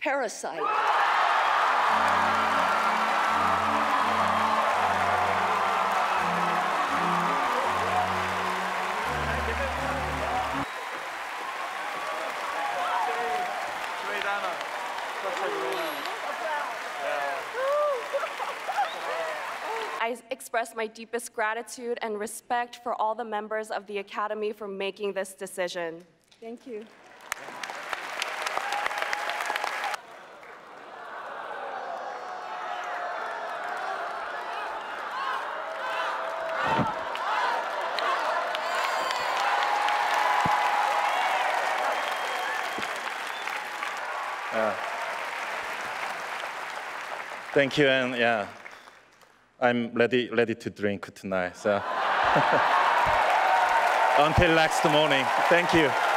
Parasite. I express my deepest gratitude and respect for all the members of the Academy for making this decision. Thank you. Thank you, and yeah, I'm ready to drink tonight. So until next morning, thank you.